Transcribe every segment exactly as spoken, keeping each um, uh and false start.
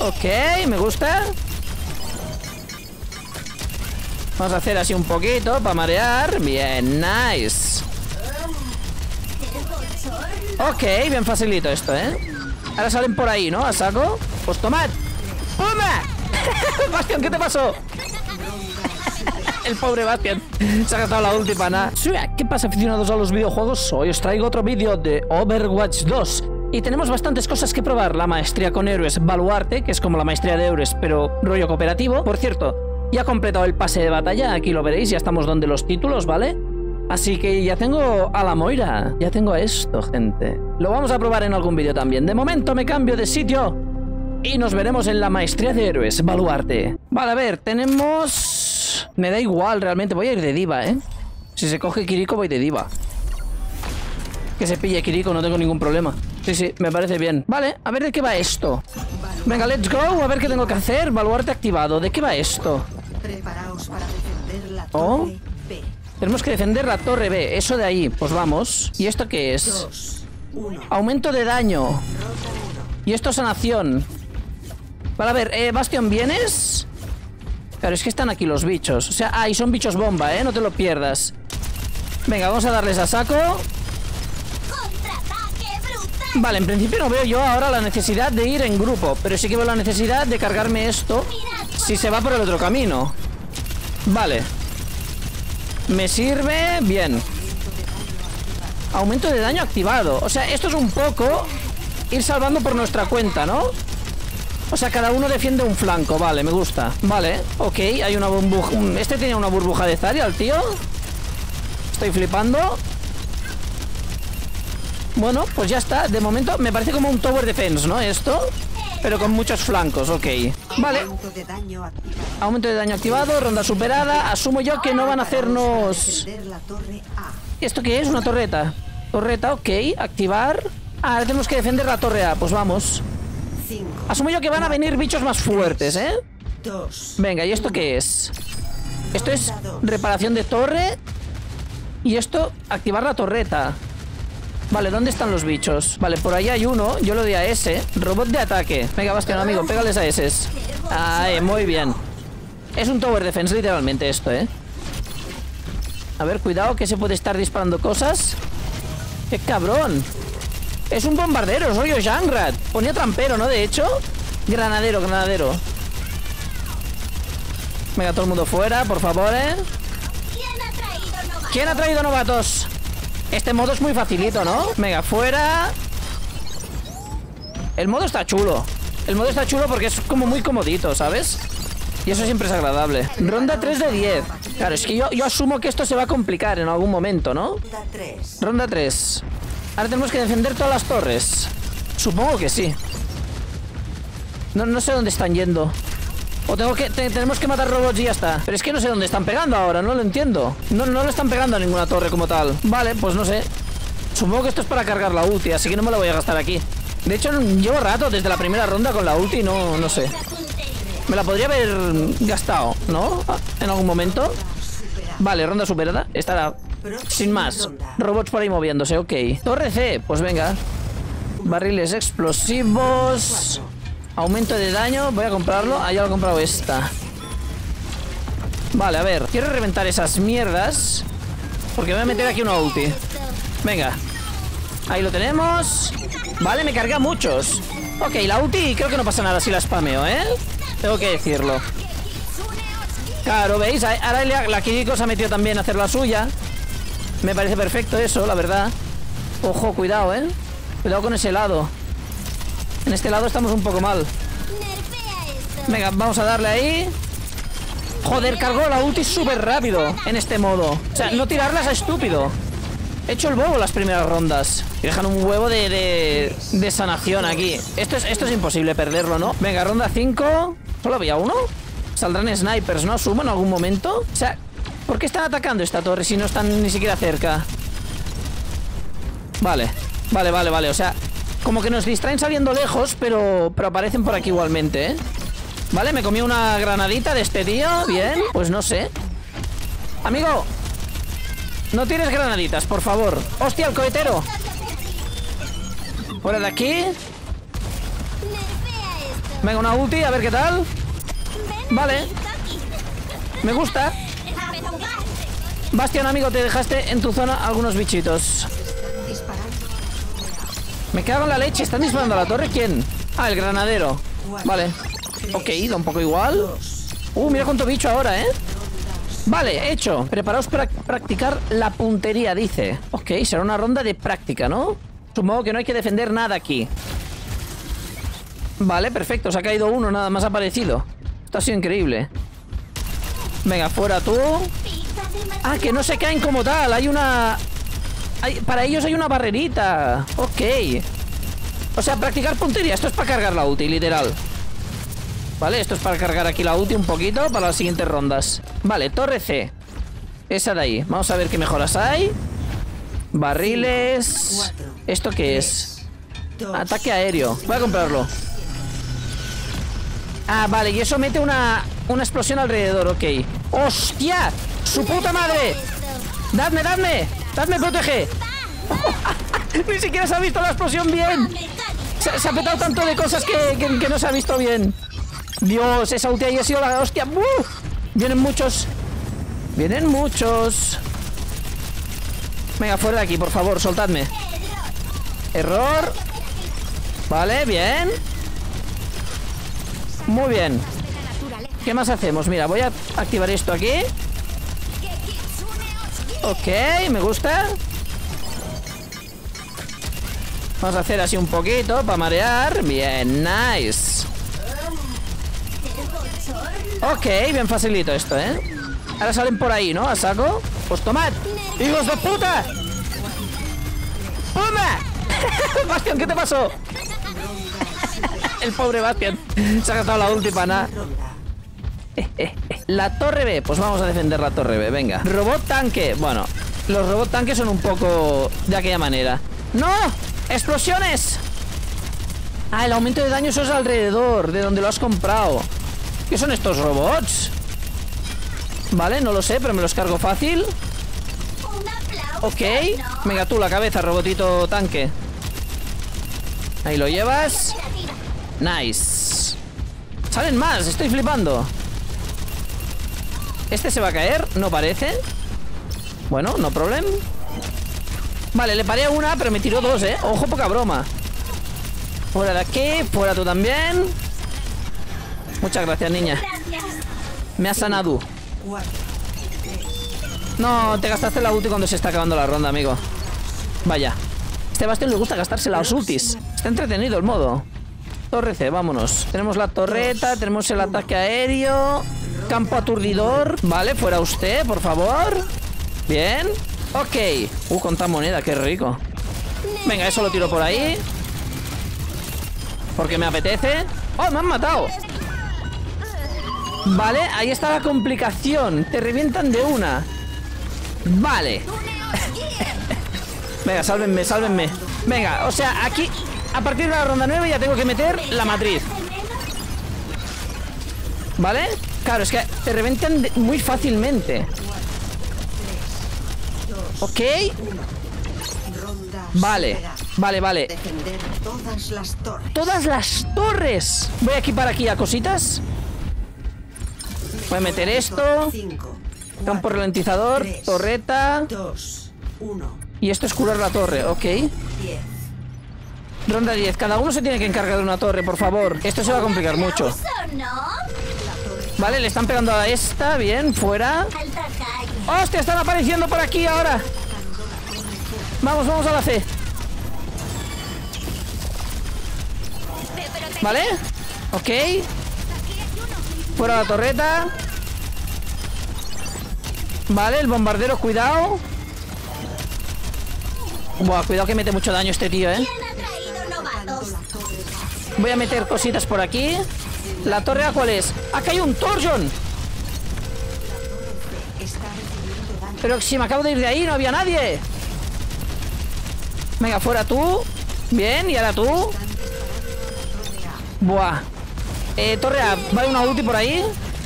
Ok, me gusta. Vamos a hacer así un poquito para marear. Bien, nice. Ok, bien facilito esto, ¿eh? Ahora salen por ahí, ¿no? A saco. Pues tomad. ¡Pumba! Bastión, ¿qué te pasó? El pobre Bastión se ha gastado la última, nada. ¿Qué pasa, aficionados a los videojuegos? Hoy os traigo otro vídeo de Overwatch dos. Y tenemos bastantes cosas que probar. La maestría con héroes Baluarte, que es como la maestría de héroes, pero rollo cooperativo. Por cierto, ya he completado el pase de batalla. Aquí lo veréis, ya estamos donde los títulos, ¿vale? Así que ya tengo a la Moira. Ya tengo a esto, gente. Lo vamos a probar en algún vídeo también. De momento me cambio de sitio y nos veremos en la maestría de héroes Baluarte. Vale, a ver, tenemos... Me da igual, realmente. Voy a ir de diva, ¿eh? Si se coge Kiriko, voy de diva. Que se pille Kiriko, no tengo ningún problema. Sí, sí, me parece bien. Vale, a ver de qué va esto. Venga, let's go, a ver qué tengo que hacer. Baluarte activado, ¿de qué va esto? Preparaos para defender la Oh, torre B. tenemos que defender la torre B. Eso de ahí, pues vamos. ¿Y esto qué es? Dos, uno. Aumento de daño. Y esto es sanación. Vale, a ver, eh, Bastión, ¿vienes? Claro, es que están aquí los bichos. O sea, ah, y son bichos bomba, ¿eh? No te lo pierdas. Venga, vamos a darles a saco. Vale, en principio no veo yo ahora la necesidad de ir en grupo, pero sí que veo la necesidad de cargarme esto si se va por el otro camino. Vale. Me sirve bien. Aumento de daño activado. O sea, esto es un poco ir salvando por nuestra cuenta, ¿no? O sea, cada uno defiende un flanco. Vale, me gusta. Vale, ok, hay una burbuja. Este tiene una burbuja de Zarya, el tío. Estoy flipando. Bueno, pues ya está. De momento me parece como un tower defense, ¿no? Esto, pero con muchos flancos, ok. Vale. Aumento de daño activado. Aumento de daño activado, ronda superada. Asumo yo que no van a hacernos... Defender la torre A. ¿Esto qué es? Una torreta. Torreta, ok. Activar. Ah, ahora tenemos que defender la torre A. Pues vamos. Cinco, Asumo yo que van a venir bichos más fuertes, ¿eh? dos. Venga, ¿y esto qué es? Esto es reparación de torre. Y esto, activar la torreta. Vale, ¿dónde están los bichos? Vale, por ahí hay uno, yo lo di a ese. Robot de ataque. Venga, Bastión, amigo, pégales a ese. Ahí, muy bien. Es un tower defense, literalmente, esto, ¿eh? A ver, cuidado, que se puede estar disparando cosas. ¡Qué cabrón! Es un bombardero, rollo Junkrat. Ponía trampero, ¿no? De hecho. Granadero, granadero. Venga, todo el mundo fuera, por favor, ¿eh? ¿Quién ha traído novatos? Este modo es muy facilito, ¿no? Venga, fuera. El modo está chulo. El modo está chulo porque es como muy comodito, ¿sabes? Y eso siempre es agradable. Ronda tres de diez. Claro, es que yo, yo asumo que esto se va a complicar en algún momento, ¿no? Ronda tres. Ronda tres. Ahora tenemos que defender todas las torres. Supongo que sí. No, no sé dónde están yendo. O tengo que, te, tenemos que matar robots y ya está. Pero es que no sé dónde están pegando ahora, no lo entiendo. No, no le están pegando a ninguna torre como tal. Vale, pues no sé. Supongo que esto es para cargar la ulti, así que no me la voy a gastar aquí. De hecho, llevo rato desde la primera ronda con la ulti y no, no sé. Me la podría haber gastado, ¿no? En algún momento. Vale, ronda superada. Estará sin más. Robots por ahí moviéndose, ok. Torre C, pues venga. Barriles explosivos. Aumento de daño, voy a comprarlo. Ah, ya lo he comprado esta. Vale, a ver, quiero reventar esas mierdas porque voy a meter aquí una ulti. Venga. Ahí lo tenemos. Vale, me carga muchos. Ok, la ulti creo que no pasa nada si la spameo, ¿eh? Tengo que decirlo. Claro, ¿veis? Ahora la, la Kiriko se ha metido también a hacer la suya. Me parece perfecto eso, la verdad. Ojo, cuidado, ¿eh? Cuidado con ese lado. En este lado estamos un poco mal. Venga, vamos a darle ahí. Joder, cargó la ulti súper rápido en este modo. O sea, no tirarlas a estúpido. He hecho el bobo las primeras rondas. Y dejan un huevo de, de, de sanación aquí. Esto es, esto es imposible perderlo, ¿no? Venga, ronda cinco. ¿Solo había uno? Saldrán snipers, ¿no? Asumo en algún momento. O sea, ¿por qué están atacando esta torre si no están ni siquiera cerca? Vale, vale, vale, vale. O sea, como que nos distraen saliendo lejos, pero, pero aparecen por aquí igualmente, ¿eh? Vale, me comí una granadita de este tío. Bien, pues no sé. Amigo, no tires granaditas, por favor. ¡Hostia, el cohetero! Fuera de aquí. Venga, una ulti, a ver qué tal. Vale. Me gusta. Bastión, amigo, te dejaste en tu zona algunos bichitos. Me cago en la leche. ¿Están disparando a la torre? ¿Quién? Ah, el granadero. Vale. Ok, da un poco igual. Uh, mira cuánto bicho ahora, ¿eh? Vale, hecho. Preparaos para practicar la puntería, dice. Ok, será una ronda de práctica, ¿no? Supongo que no hay que defender nada aquí. Vale, perfecto. Se ha caído uno, nada más ha aparecido. Esto ha sido increíble. Venga, fuera tú. Ah, que no se caen como tal. Hay una... Hay... Para ellos hay una barrerita. Ok. O sea, practicar puntería. Esto es para cargar la ulti, literal. Vale, esto es para cargar aquí la ulti un poquito para las siguientes rondas. Vale, torre C. Esa de ahí. Vamos a ver qué mejoras hay. Barriles. ¿Esto qué es? Ataque aéreo. Voy a comprarlo. Ah, vale, y eso mete una, una explosión alrededor, ok. ¡Hostia! ¡Su puta madre! ¡Dadme, dadme! ¡Dadme protege! Ni siquiera se ha visto la explosión bien. Se, se ha petado tanto de cosas que, que, que no se ha visto bien. Dios, esa ulti ahí ha sido la hostia. ¡Uh! Vienen muchos. Vienen muchos. Venga, fuera de aquí, por favor, soltadme. Error. Vale, bien. Muy bien. ¿Qué más hacemos? Mira, voy a activar esto aquí. Ok, me gusta. Vamos a hacer así un poquito para marear. Bien, nice. Ok, bien facilito esto, ¿eh? Ahora salen por ahí, ¿no? A saco. Pues tomad. ¡Hijos de puta! ¡Puma! Bastión, ¿qué te pasó? El pobre Bastión se ha gastado la ulti para nada. Eh, eh, eh. La torre B. Pues vamos a defender la torre B, venga. Robot tanque. Bueno, los robot tanques son un poco de aquella manera. ¡No! ¡Explosiones! Ah, el aumento de daño eso es alrededor de donde lo has comprado. ¿Qué son estos robots? Vale, no lo sé, pero me los cargo fácil. Ok. Venga tú, la cabeza, robotito tanque. Ahí lo llevas. Nice. Salen más, estoy flipando. ¿Este se va a caer? No parece. Bueno, no problem. Vale, le paré a una, pero me tiró dos, eh. Ojo, poca broma. Fuera de aquí, fuera tú también. Muchas gracias, niña. Me has sanado. No, te gastaste la ulti cuando se está acabando la ronda, amigo. Vaya. Este Bastión le gusta gastarse las ultis. Está entretenido el modo. Torre C, vámonos. Tenemos la torreta, tenemos el ataque aéreo. Campo aturdidor. Vale, fuera usted, por favor. Bien. Ok. Uh, conta moneda, qué rico. Venga, eso lo tiro por ahí. Porque me apetece. ¡Oh, me han matado! Vale, ahí está la complicación. Te revientan de una. Vale. Venga, sálvenme, sálvenme. Venga, o sea, aquí a partir de la ronda nueve ya tengo que meter la matriz. ¿Vale? Claro, es que te reventan de muy fácilmente. Ok. Vale, vale, vale. Todas las torres. Voy a equipar aquí a cositas. Voy a meter esto. Campo ralentizador, torreta. Y esto es curar la torre, ok. Ronda diez. Cada uno se tiene que encargar de una torre, por favor. Esto se va a complicar mucho. Vale, le están pegando a esta. Bien, fuera. ¡Hostia! Están apareciendo por aquí ahora. Vamos, vamos a la C. Vale. Ok. Fuera la torreta. Vale, el bombardero, cuidado. Buah, cuidado que mete mucho daño este tío, eh. Voy a meter cositas por aquí. ¿La torre a cuál es? ¡Acá hay un Torjon! Pero si me acabo de ir de ahí, no había nadie. Venga, fuera tú. Bien, y ahora tú. Buah. Eh, torre A, ¿va una ulti por ahí?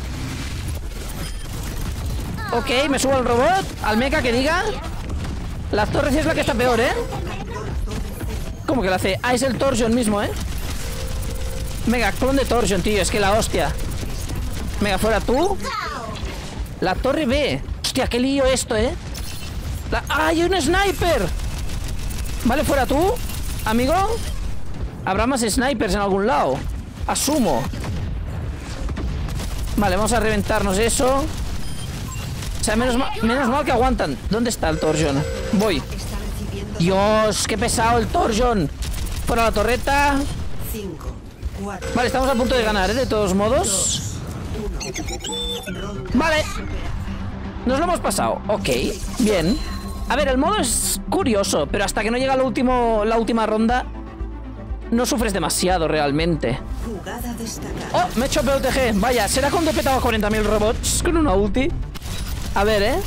Ok, me subo al robot. Al mecha que diga. La torre C es la que está peor, ¿eh? ¿Cómo que la C? Ah, es el Torjon mismo, ¿eh? Venga, clon de Torsion, tío. Es que la hostia. Venga, fuera tú. La torre B. Hostia, qué lío esto, ¿eh? La... ¡Ah, hay un sniper! Vale, fuera tú, amigo. Habrá más snipers en algún lado. Asumo. Vale, vamos a reventarnos eso. O sea, menos mal, menos mal que aguantan. ¿Dónde está el Torsion? Voy. Dios, qué pesado el Torsion. Fuera la torreta. cinco, cuatro, Vale, estamos a punto de ganar, ¿eh? De todos modos. uno. Vale. Nos lo hemos pasado. Ok, bien. A ver, el modo es curioso, pero hasta que no llega la, último, la última ronda no sufres demasiado realmente. Jugada destacada. Oh, me he hecho P O T G. Vaya, ¿será cuando he petado cuarenta mil robots con una ulti? A ver, ¿eh?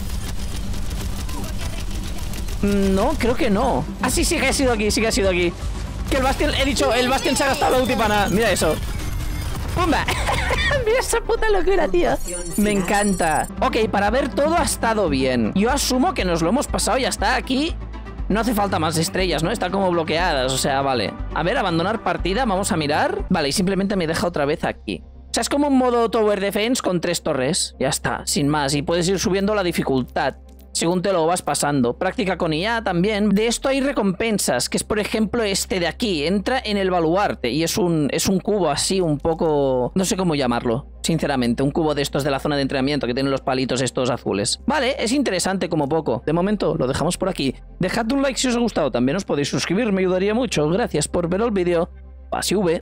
No, creo que no. Ah, sí, sí que ha sido aquí, sí que ha sido aquí. Que el Bastion, he dicho, el Bastion se ha gastado la ulti para nada. Mira eso. ¡Pumba! Mira esa puta locura, tío. Me encanta. Ok, para ver todo ha estado bien. Yo asumo que nos lo hemos pasado y hasta aquí no hace falta más estrellas, ¿no? Están como bloqueadas, o sea, vale. A ver, abandonar partida, vamos a mirar. Vale, y simplemente me deja otra vez aquí. O sea, es como un modo Tower Defense con tres torres. Ya está, sin más. Y puedes ir subiendo la dificultad según te lo vas pasando. Práctica con I A también. De esto hay recompensas, que es por ejemplo este de aquí. Entra en el baluarte y es un, es un cubo así un poco... No sé cómo llamarlo, sinceramente. Un cubo de estos de la zona de entrenamiento que tienen los palitos estos azules. Vale, es interesante como poco. De momento lo dejamos por aquí. Dejad un like si os ha gustado. También os podéis suscribir, me ayudaría mucho. Gracias por ver el vídeo. Pase V.